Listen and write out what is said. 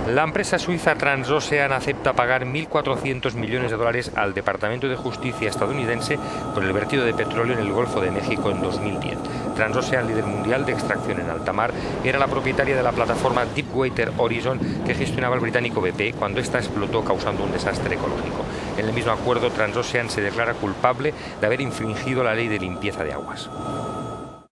La empresa suiza Transocean acepta pagar 1.400 millones de dólares al Departamento de Justicia estadounidense por el vertido de petróleo en el Golfo de México en 2010. Transocean, líder mundial de extracción en alta mar, era la propietaria de la plataforma Deepwater Horizon que gestionaba el británico BP cuando esta explotó causando un desastre ecológico. En el mismo acuerdo, Transocean se declara culpable de haber infringido la ley de limpieza de aguas.